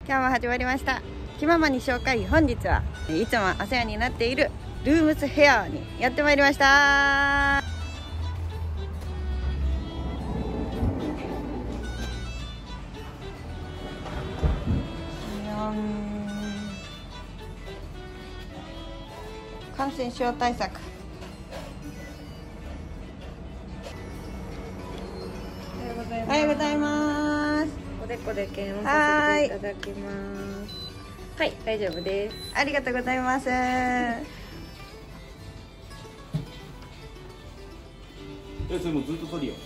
今日も始まりました気ままに紹介。本日はいつもお世話になっているルームスヘアにやってまいりました。感染症対策。おはようございます。 おでこで検温させていただきます。はい、大丈夫です。 ありがとうございます。 それもうずっと取るよ。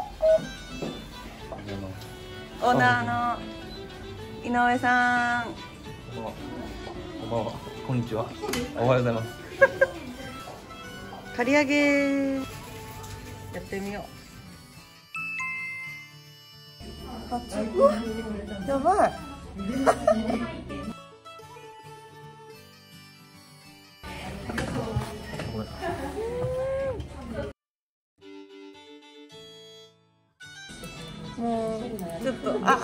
オーナーの井上さん。 こんばんは。こんばんは。こんにちは。おはようございます。 刈り上げやってみよう。うわ、やばい。もうちょっとこんな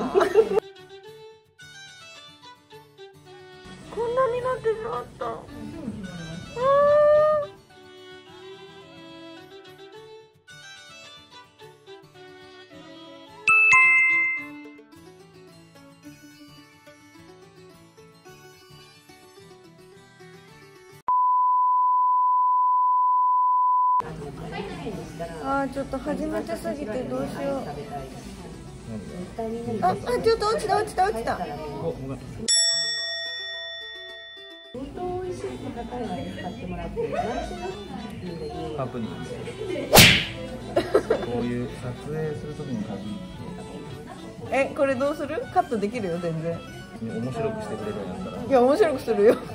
になってしまった。ちょっと初めてすぎてどうしよう。ちょっと落ちた。 ハプニング。こういう撮影するときに限って。 これどうする？カットできるよ全然。 面白くしてくれるんだったら。 いや面白くするよ。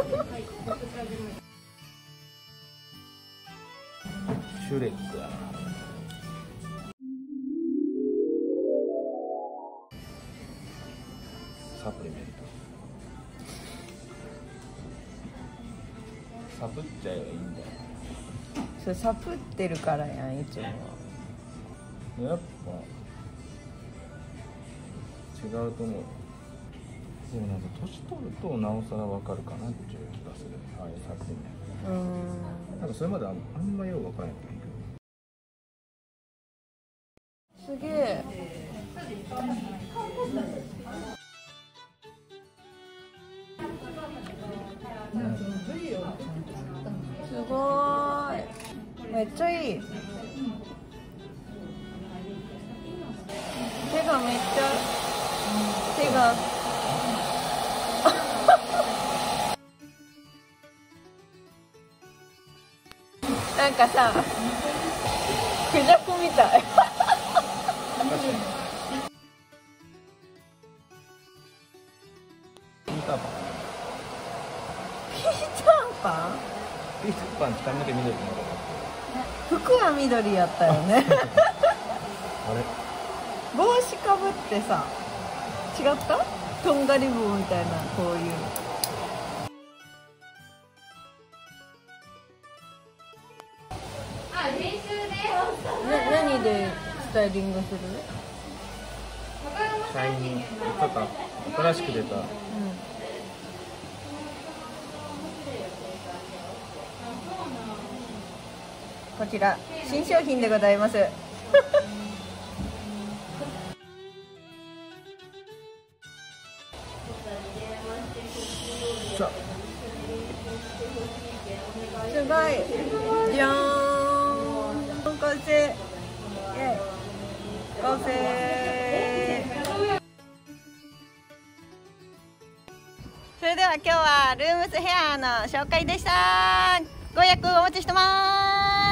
シュレックだな。サプリメント。サプっちゃえばいいんだよ。 それサプってるからやんいつも。 やっぱ違うと思う。でもなんか年取るとなおさらわかるかなっていう気がする。ああいうサプリメント。なんかそれまであんまようわからないけど。 すげえ。すごーい。めっちゃいい。手がめっちゃ手がなんかさクジャクみたい。 ピーターパン。ピーターパン髪の毛緑の。 服は緑やったよね。 あれ帽子かぶってさ、違った？とんがり棒みたいなこういう。何でスタイリングする？ シャイニー、ちょっと新しく出た。 こちら新商品でございます。すごい。じゃーん。完成。完成。それでは今日はルームスヘアの紹介でした。ご予約お待ちしてます。